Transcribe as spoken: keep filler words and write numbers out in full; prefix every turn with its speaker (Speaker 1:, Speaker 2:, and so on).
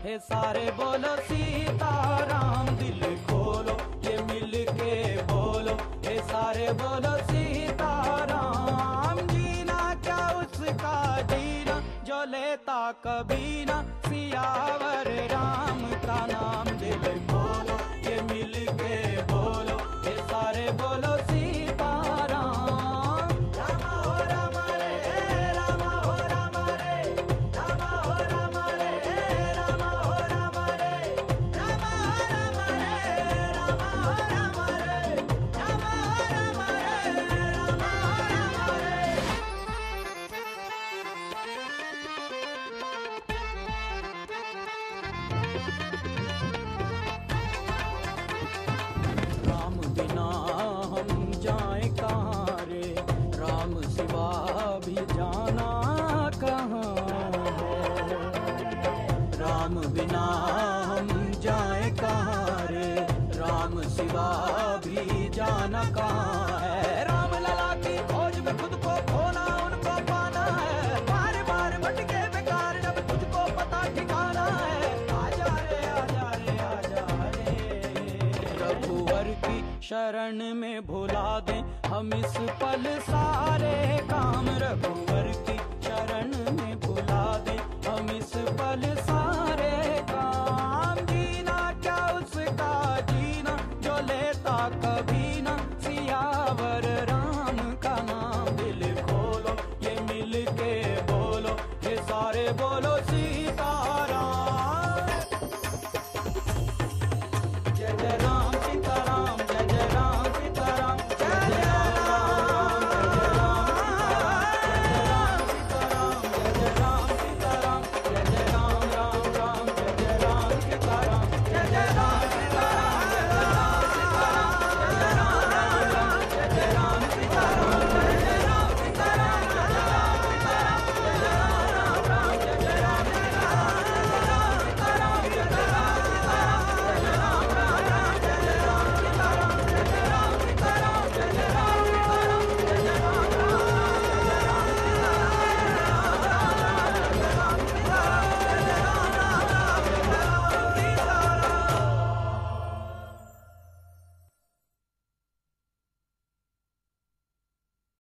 Speaker 1: हे सारे बोलो सीताराम। दिल खोलो ये मिल के बोलो, हे सारे बोलो सीताराम। जीना क्या उसका जीना जो लेता कभी ना सियावर राम का नाम। दिल खोलो ये मिल के बोलो, हे सारे बोलो सीताराम। राम हो राम रे राम हो राम रे, राम हो राम रे राम हो राम रे, राम हो राम रे राम हो राम रे, राम हो राम रे राम हो राम रे। राम बिना हम जाए कहाँ रे, राम सिवा भी जाना कहाँ है। राम बिना हम जाए कहाँ रे, राम सिवा भी जाना कहाँ है। राम लला की खोज में खुद को खोना उनको पाना है। बार बार भटके बेकार जब तुझको पता ठिकाना है। आजा रे आजा रे आजा रे, रघुवर की शरण में भुला दें हम इस पल सारे काम। रघुवर की शरण में भुला दें हम इस पल